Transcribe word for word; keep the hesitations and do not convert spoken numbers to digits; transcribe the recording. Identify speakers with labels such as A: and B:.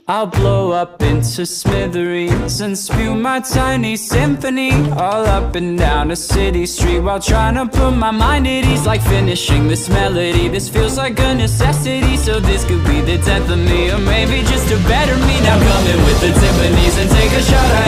A: I'll blow up into smithereens and spew my tiny symphony all up and down a city street while trying to put my mind at ease. Like finishing this melody, this feels like a necessity. So this could be the death of me, or maybe just a better me. Now come in with the timpanis and take a shot at